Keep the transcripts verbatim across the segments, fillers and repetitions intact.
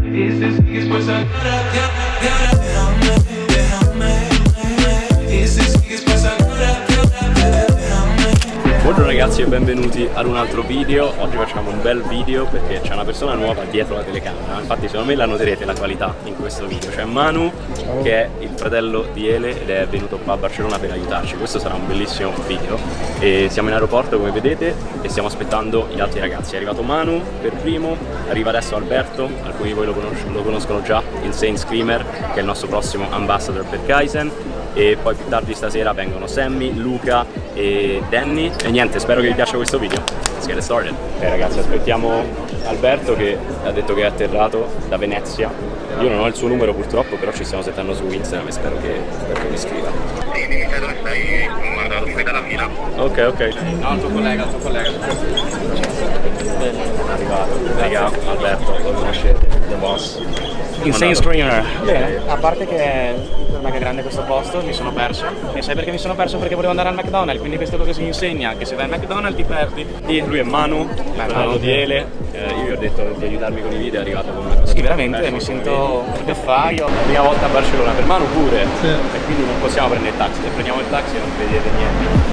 Buongiorno ragazzi e benvenuti ad un altro video. Oggi facciamo un bel video perché c'è una persona nuova dietro la telecamera. Infatti secondo me la noterete la qualità in questo video. C'è Manu che è il fratello di Ele ed è venuto qua a Barcellona per aiutarci. Questo sarà un bellissimo video e siamo in aeroporto come vedete e stiamo aspettando gli altri ragazzi. È arrivato Manu per primo, arriva adesso Alberto, alcuni di voi lo, conos lo conoscono già, Insane Screamer, che è il nostro prossimo ambassador per Kaizen. E poi più tardi stasera vengono Sammy, Luca e Danny. E niente, spero che vi piaccia questo video. Let's get started. Ok ragazzi, aspettiamo Alberto che ha detto che è atterrato da Venezia. Io non ho il suo numero purtroppo, però ci stiamo settando su Instagram e spero che, spero che mi scriva. Sì, dimmi te dove stai, guarda, fuori dalla fila. Ok, ok. No, il tuo collega, il tuo collega. È arrivato. Raga, Alberto, lo conoscete, The Boss. Insane Screamer. Bene, a parte che è mega grande questo posto, mi sono perso. E sai perché mi sono perso? Perché volevo andare al McDonald's, quindi questo è quello che si insegna, che se vai al McDonald's ti perdi. E lui è Manu, il fratello di Ele. Eh, io gli ho detto di aiutarmi con i video, è arrivato con una cosa. Sì, veramente, mi sento che fa io. La prima volta a Barcellona, per Manu pure. Sì. E quindi non possiamo prendere il taxi. Se prendiamo il taxi non vedete niente.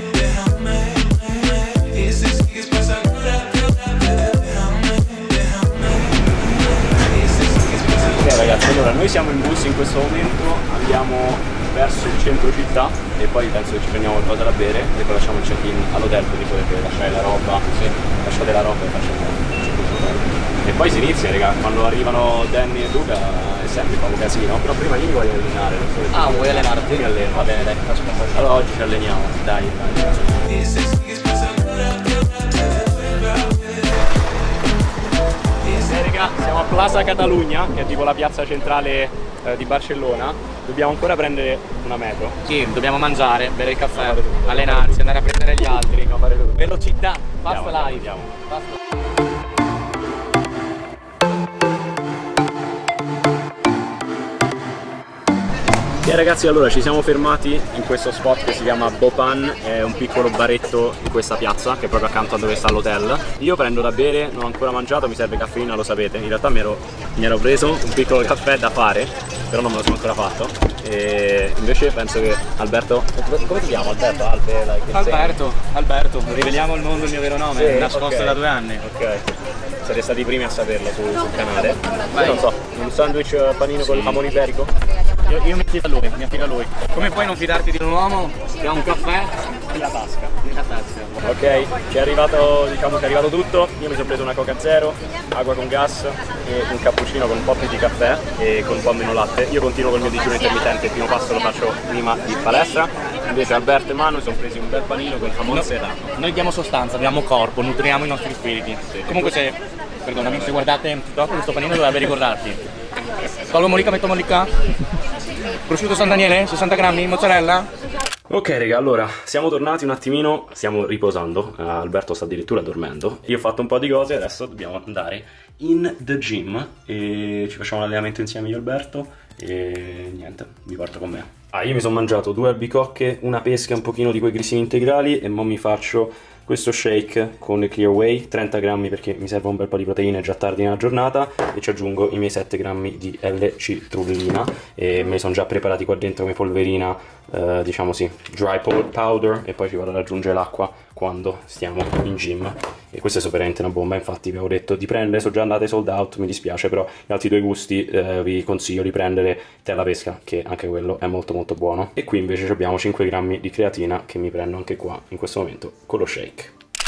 Ragazzi, allora noi siamo in bus in questo momento, andiamo verso il centro città e poi penso che ci prendiamo qualcosa da bere e poi facciamo il check-in all'hotel, quindi potete lasciare la roba, sì. Lasciate la roba e facciamo e poi si inizia, raga, quando arrivano Danny e Luca è sempre fa un casino, però prima io mi voglio allenare, non so. Ah, vuoi allenarti? Io mi alleno, va bene, dai, allora oggi ci alleniamo, dai, dai. Siamo a Plaza Catalunya, che è tipo la piazza centrale eh, di Barcellona. Dobbiamo ancora prendere una metro. Sì, dobbiamo mangiare, bere il caffè, allenarsi, andare a prendere gli altri. Velocità, fast life. Andiamo. Fast... E ragazzi, allora ci siamo fermati in questo spot che si chiama Bopan, è un piccolo baretto in questa piazza che è proprio accanto a dove sta l'hotel. Io prendo da bere, non ho ancora mangiato, mi serve caffeina, lo sapete. In realtà mi ero, mi ero preso un piccolo caffè da fare, però non me lo sono ancora fatto. E invece penso che Alberto, come ti chiamo? Alberto? Albe, like, Alberto, Alberto, riveliamo al mondo il mio vero nome, sì, nascosto okay. Da due anni. Ok, siete stati i primi a saperlo su, sul canale. Io non so, un sandwich panino sì. Con il jamone iberico? Io, io mi fido a lui, mi affido a lui. Come puoi non fidarti di un uomo che ha un caffè nella tasca? Nella tasca. Ok, ci è arrivato, diciamo che è arrivato tutto. Io mi sono preso una Coca Zero, acqua con gas e un cappuccino con un po' più di caffè e con un po' meno latte. Io continuo col mio digiuno intermittente, il primo passo lo faccio prima di palestra. Invece Alberto e Manu sono presi un bel panino con jamon serrano. Noi diamo sostanza, abbiamo corpo, nutriamo i nostri spiriti. Sì. Comunque se, perdonami, se guardate dopo questo panino dovrebbe ricordarti. Tolgo molica, metto molica. Prosciutto San Daniele, sessanta grammi, mozzarella. Ok raga, allora siamo tornati un attimino, stiamo riposando, uh, Alberto sta addirittura dormendo. Io ho fatto un po' di cose, adesso dobbiamo andare in the gym e ci facciamo un allenamento insieme io e Alberto e niente, vi porto con me. Ah, io mi sono mangiato due albicocche, una pesca, un pochino di quei grissini integrali e mo mi faccio questo shake con il Clear Whey, trenta grammi perché mi serve un bel po' di proteine, è già tardi nella giornata e ci aggiungo i miei sette grammi di L-citrulina e me li sono già preparati qua dentro come polverina, eh, diciamo sì, dry powder e poi ci vado ad aggiungere l'acqua quando stiamo in gym e questa è veramente una bomba. Infatti vi avevo detto di prendere, sono già andate sold out, mi dispiace, però gli altri due gusti eh, vi consiglio di prendere il tè alla pesca che anche quello è molto molto buono e qui invece abbiamo cinque grammi di creatina che mi prendo anche qua in questo momento con lo shake.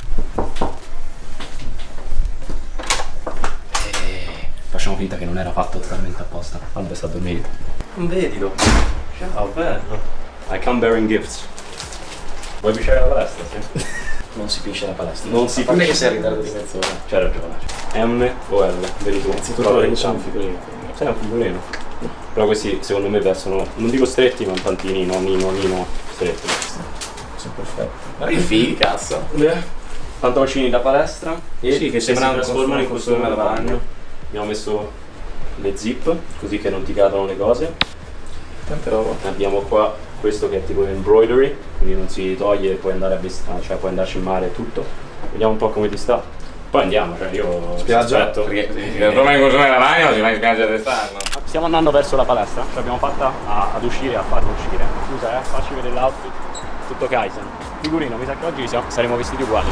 E facciamo finta che non era fatto totalmente apposta. Albe sta dormendo. Non vedilo. Ciao, bello. I come bearing gifts. Vuoi pisciare la palestra? Sì? Non si pisce la palestra. Non si pisce. Che sei in ritardo di mezz'ora. C'hai ragione. M o L? Vedi tu. Innanzitutto io sono un figurino. Sei un figurino. Però questi secondo me vestono, non dico stretti, ma un pantinino, nino, nino, stretti. Sono perfetti. Ma che fighi, cazzo. Yeah. Pantaloncini da palestra e sì, che si trasformano in costume da bagno. bagno. Abbiamo messo le zip così che non ti cadono le cose. Tante roba. Abbiamo qua questo che è tipo embroidery, quindi non si toglie e puoi andare a vestire, cioè puoi andarci in mare e tutto. Vediamo un po' come ti sta. Poi andiamo, cioè io spiaggia, aspetto. perché se torna in consumare la bagno si va in spiaggia d'estate. Stiamo andando verso la palestra, ci abbiamo fatta a, ad uscire, a farlo uscire. Scusa eh, facci vedere l'outfit, tutto Kaizen. Figurino, mi sa che oggi siamo, saremo vestiti uguali.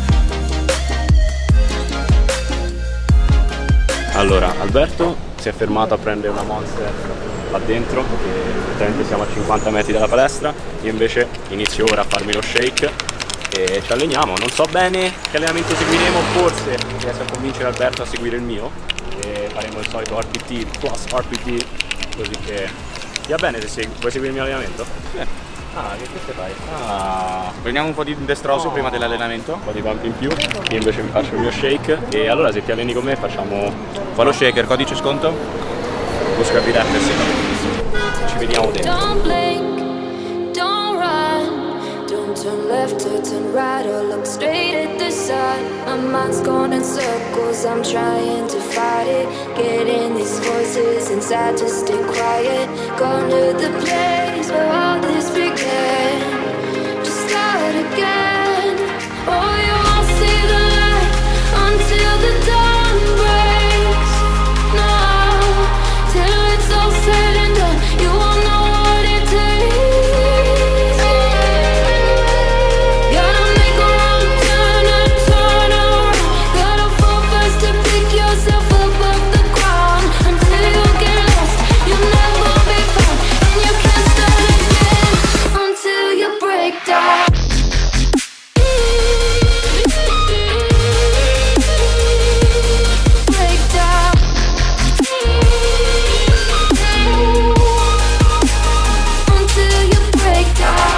Allora, Alberto si è fermato a prendere una Monster là dentro, che praticamente siamo a cinquanta metri dalla palestra. Io invece inizio ora a farmi lo shake e ci alleniamo. Non so bene che allenamento seguiremo, forse riesco a convincere Alberto a seguire il mio e faremo il solito R P T plus R P T, così che ti va bene se segui. Vuoi seguire il mio allenamento? Sì. Ah, che cosa fai? Ah, prendiamo un po' di destroso no. prima dell'allenamento, un po' di pump in più. Io invece mi faccio il mio shake e allora se ti alleni con me facciamo fa lo shaker, codice sconto? Busca Pirate, sì. Ci vediamo dentro. Don't blink, don't run, don't turn left or turn right or look straight at the sun. My mind's going in circles, I'm trying to fight it, getting these voices inside to stay quiet. Gone to the place where all this began, to start again. Oh, you won't see the light until the dawn breaks. No, till it's all said and done, you won't know what it takes. Gotta make a wrong turn and turn around. Gotta fall fast to pick yourself up off the ground. Until you get lost, you'll never be found, and you can't start again until you break down. Break down. Until you break down.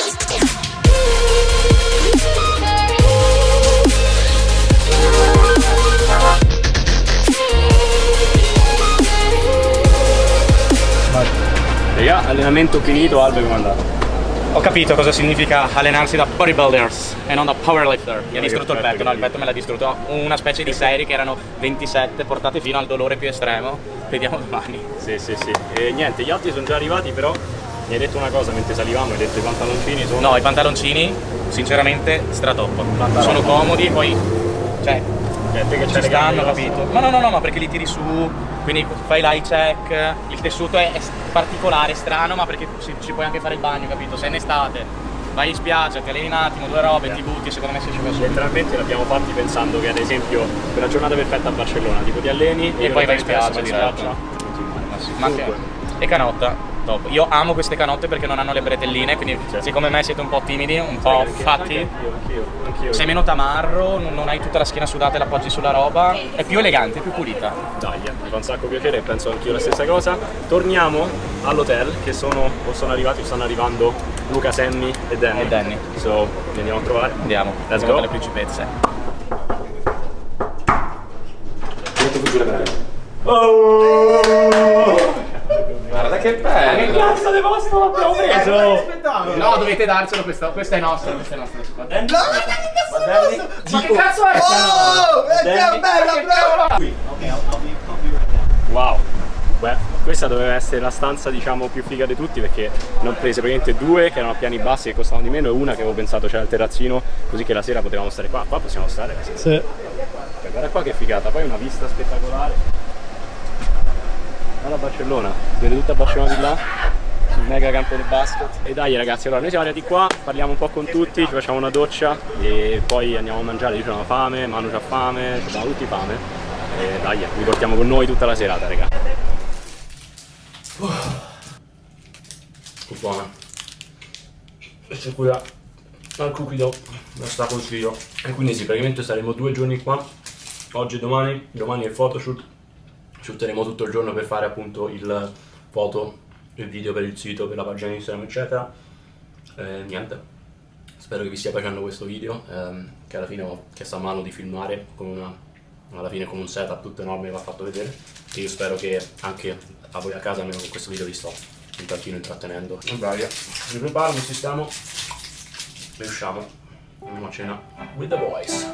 Raga, allenamento finito, Albe come è andato? Ho capito cosa significa allenarsi da bodybuilders e non da powerlifter. Mi ha distrutto il petto, no, il petto me l'ha distrutto. Una specie di serie che erano ventisette portate fino al dolore più estremo. Vediamo domani. Sì, sì, sì. E niente, gli altri sono già arrivati, però mi hai detto una cosa mentre salivamo, hai detto i pantaloncini sono... No, i pantaloncini, sinceramente, stratop. Sono comodi, poi... Cioè, Cioè, te che ci c'hai le gambe stanno, grosse. capito? No, no, no, no, ma perché li tiri su, quindi fai l'eye check, il tessuto è, è particolare, strano, ma perché ci, ci puoi anche fare il bagno, capito? Se è in estate, vai in spiaggia, ti alleni un attimo, due robe, ti butti, secondo me si ci va su. Letteralmente l'abbiamo fatti pensando che ad esempio per la giornata perfetta a Barcellona tipo ti alleni E poi vai in spiaggia, in diretto. spiaggia. Ma anche... E canotta, top. Io amo queste canotte perché non hanno le bretelline, quindi Certo. se come me siete un po' timidi, un po' Anche- fatti, anche Anch'io, anch'io, anch'io. sei meno tamarro, non, non hai tutta la schiena sudata e l'appoggi sulla roba, è più elegante, più pulita. Dai, mi fa un sacco piacere e penso anch'io la stessa cosa. Torniamo all'hotel che sono, o sono arrivati o stanno arrivando Luca, Sammy e Danny. E Danny. So, li andiamo a trovare. Andiamo, Let's andiamo go. dalle principezze. Guarda che bello! Che cazzo di posto l'abbiamo preso? No, dovete darcelo questo, questo è nostro, questo è nostro. Ma che cazzo è? Danny? bella! Wow. Beh, questa doveva essere la stanza diciamo più figa di tutti perché ne ho prese praticamente due che erano a piani bassi che costavano di meno e una che avevo pensato c'era il terrazzino così che la sera potevamo stare qua. Qua possiamo stare la sera. Sì. Guarda qua che figata, poi una vista spettacolare. Guarda Barcellona, vede tutta Barcellona di là, sul mega campo del basket. E dai ragazzi, allora noi siamo arrivati qua, parliamo un po' con tutti, ci facciamo una doccia e poi andiamo a mangiare. Io c'ho fame, Manu c'ha fame, abbiamo tutti fame. E dai, vi portiamo con noi tutta la serata, raga. Uh. Che buona. Questa è quella al cupido, la sta consiglio. E quindi sì, praticamente saremo due giorni qua, oggi e domani. Domani è il photoshoot, shooteremo tutto il giorno per fare appunto il foto, il video per il sito, per la pagina Instagram eccetera. E niente, spero che vi stia piacendo questo video, ehm, che alla fine ho chiesto a Manu di filmare con una, alla fine con un setup tutto enorme che va fatto vedere. E io spero che anche a voi a casa, almeno con questo video vi sto un tantino intrattenendo. E vai, mi preparo, mi sistemo e usciamo. Andiamo a cena with the boys.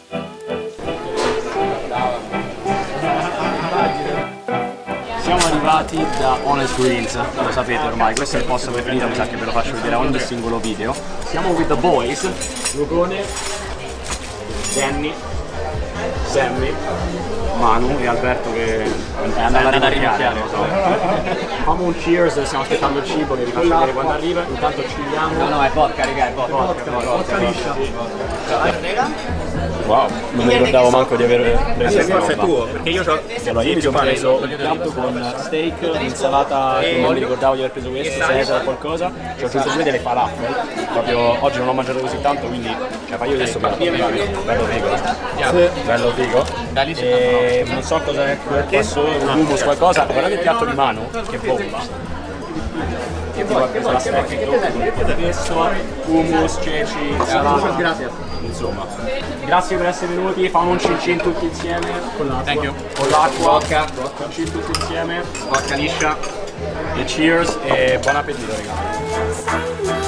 Siamo arrivati sponsorati da Honest Greens, lo sapete ormai, questo è il posto preferito, mi sa che ve lo faccio vedere a ogni singolo video. Siamo with the boys, Lugone, Danny, Sammy, Manu e Alberto che è andato a rinunziare. Facciamo un cheers, stiamo aspettando il cibo che vi faccio vedere quando arriva, intanto chilliamo. No no, è vodka raga, è vodka, vodka, vodka liscia. Wow, non mi ricordavo manco di aver preso questa roba. È tuo, perché io ho allora, io mi sono preso un piatto con steak, insalata, non mi ricordavo di aver preso questo, Cesar, qualcosa. Ci ho aggiunto due delle falafel, proprio oggi non ho mangiato così tanto, quindi cioè fai io questo piatto, bello figo, bello figo. E non so cosa è questo, un hummus qualcosa, guardate il piatto di mano, che bomba. Che poi ho preso la steak, questo, hummus, ceci, insalata. Insomma, grazie per essere venuti, famo un cin cin tutti insieme con l'acqua, con l'acqua, vodka, vodka, cin tutti insieme, vodka liscia e cheers e buon appetito ragazzi.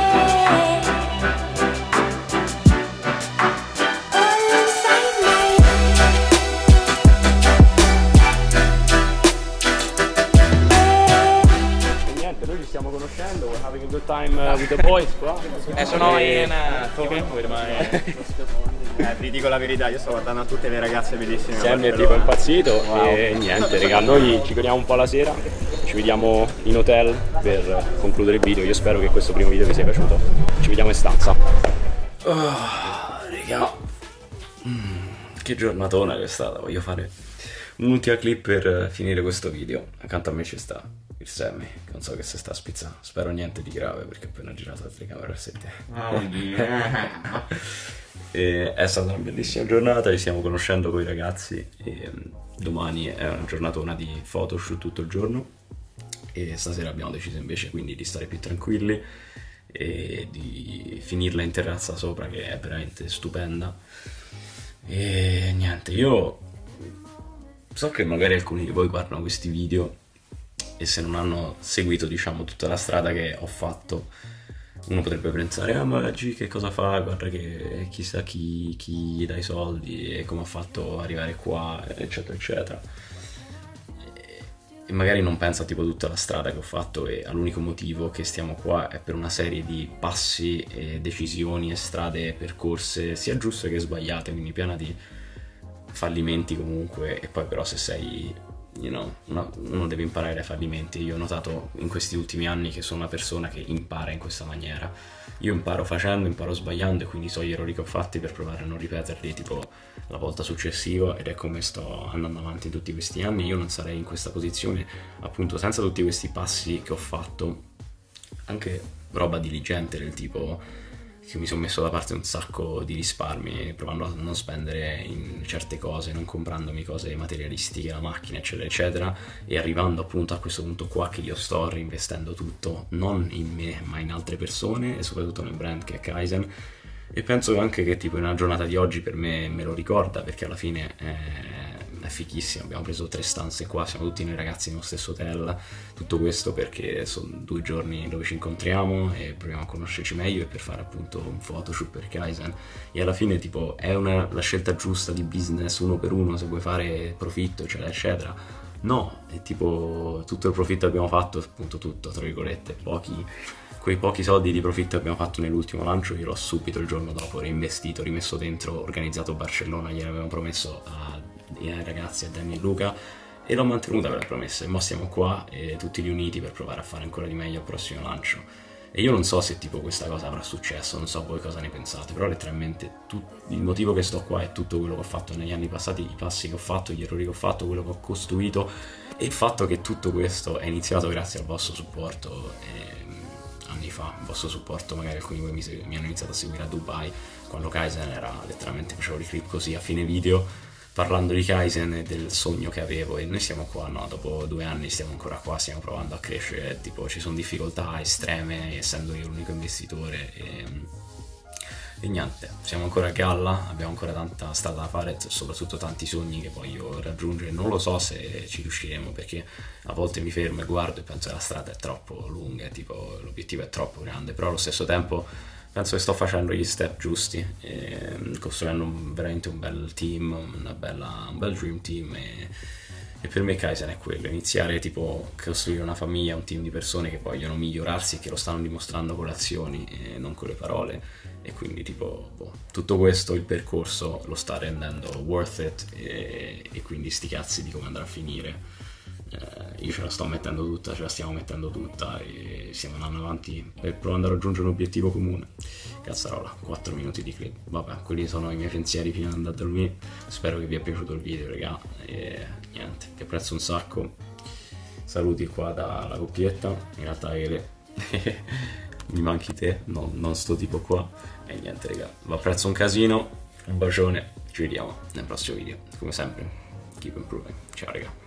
Stiamo conoscendo, we're having a good time uh, with the boys qua. E sono in uh, talking with my... Eh, vi dico la verità, io sto guardando tutte le ragazze bellissime. Sammy è tipo impazzito wow. E niente raga, noi ci vediamo un po' la sera, ci vediamo in hotel per concludere il video, io spero che questo primo video vi sia piaciuto, ci vediamo in stanza. Oh, raga, mm, che giornatona che è stata, voglio fare un'ultima clip per finire questo video, accanto a me ci sta il Sammy, che non so che si sta spizzando, spero niente di grave perché ho appena girato la telecamera a sette. Oh, e è stata una bellissima giornata, ci stiamo conoscendo con i ragazzi e domani è una giornatona di photoshoot tutto il giorno e stasera abbiamo deciso invece quindi di stare più tranquilli e di finirla in terrazza sopra che è veramente stupenda. E niente, io so che magari alcuni di voi guardano questi video e se non hanno seguito diciamo tutta la strada che ho fatto uno potrebbe pensare ah ma G che cosa fa, guarda che chissà chi, chi gli dà i soldi e come ha fatto arrivare qua eccetera eccetera e, e magari non pensa tipo tutta la strada che ho fatto e all'unico motivo che stiamo qua è per una serie di passi e decisioni e strade percorse sia giuste che sbagliate, quindi piena di fallimenti comunque e poi però se sei You know, una, uno deve imparare dai fallimenti. Io ho notato in questi ultimi anni che sono una persona che impara in questa maniera. Io imparo facendo, imparo sbagliando e quindi so gli errori che ho fatti per provare a non ripeterli tipo la volta successiva ed è come sto andando avanti in tutti questi anni. Io non sarei in questa posizione appunto senza tutti questi passi che ho fatto, anche roba diligente del tipo che mi sono messo da parte un sacco di risparmi provando a non spendere in certe cose, non comprandomi cose materialistiche, la macchina eccetera eccetera e arrivando appunto a questo punto qua che io sto reinvestendo tutto non in me ma in altre persone e soprattutto nel brand che è Kaizen e penso anche che tipo in una giornata di oggi per me me lo ricorda perché alla fine è, è fighissimo, abbiamo preso tre stanze qua, siamo tutti noi ragazzi nello stesso hotel, tutto questo perché sono due giorni dove ci incontriamo e proviamo a conoscerci meglio e per fare appunto un photoshoot per Kaizen e alla fine tipo è una, la scelta giusta di business uno per uno se vuoi fare profitto eccetera eccetera, no, è tipo tutto il profitto che abbiamo fatto, appunto tutto tra virgolette, pochi quei pochi soldi di profitto che abbiamo fatto nell'ultimo lancio io l'ho subito il giorno dopo reinvestito, rimesso dentro, organizzato Barcellona, gliene avevamo promesso a ai ragazzi, a Danny e Luca e l'ho mantenuta quella promessa e ora siamo qua e tutti riuniti per provare a fare ancora di meglio al prossimo lancio e io non so se tipo questa cosa avrà successo, non so voi cosa ne pensate, però letteralmente il motivo che sto qua è tutto quello che ho fatto negli anni passati, i passi che ho fatto, gli errori che ho fatto, quello che ho costruito e il fatto che tutto questo è iniziato grazie al vostro supporto e, anni fa, il vostro supporto, magari alcuni di voi mi, mi hanno iniziato a seguire a Dubai quando Kaizen era letteralmente, facevo i clip così a fine video parlando di Kaizen e del sogno che avevo e noi siamo qua, no, dopo due anni stiamo ancora qua, stiamo provando a crescere, tipo ci sono difficoltà estreme essendo io l'unico investitore e, e niente, siamo ancora a galla, abbiamo ancora tanta strada da fare, soprattutto tanti sogni che voglio raggiungere, non lo so se ci riusciremo perché a volte mi fermo e guardo e penso che la strada è troppo lunga, tipo l'obiettivo è troppo grande, però allo stesso tempo penso che sto facendo gli step giusti, e costruendo un, veramente un bel team, una bella, un bel dream team e, E per me Kaizen è quello, iniziare tipo a costruire una famiglia, un team di persone che vogliono migliorarsi e che lo stanno dimostrando con le azioni e non con le parole. E quindi tipo boh, tutto questo, il percorso lo sta rendendo worth it e, e quindi sti cazzi di come andrà a finire. Eh, io ce la sto mettendo tutta, ce la stiamo mettendo tutta e stiamo andando avanti per provare a raggiungere un obiettivo comune. Cazzarola, quattro minuti di clip. Vabbè, quelli sono i miei pensieri prima di andare a dormire. Spero che vi sia piaciuto il video, raga. E niente, ti apprezzo un sacco. Saluti qua dalla coppietta. In realtà Ele mi manchi te, no, non sto tipo qua. E niente, raga, vi apprezzo un casino. Un bacione, ci vediamo nel prossimo video. Come sempre, keep improving. Ciao raga.